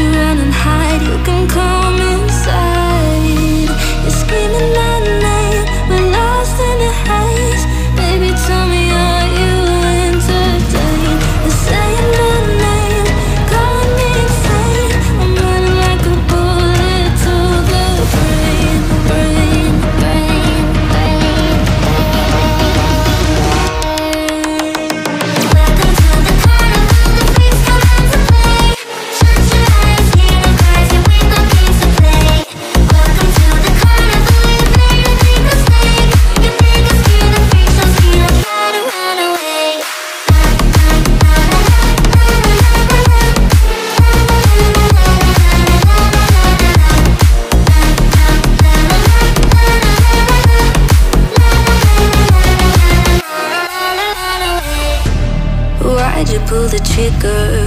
run and hide, you can come inside. You're screaming my name, we're lost in the haze. Baby, tell me, are you entertained? You're saying my name, calling me insane. I'm running like a bullet to the brain, brain, brain, brain. Welcome to the carnival, the freaks come out to play. Shut your eyes, hear the cries, you ain't got games to play. Welcome to the carnival, you made a big mistake. You make us feel the freak show, scream and try to run away. Why'd you pull the trigger?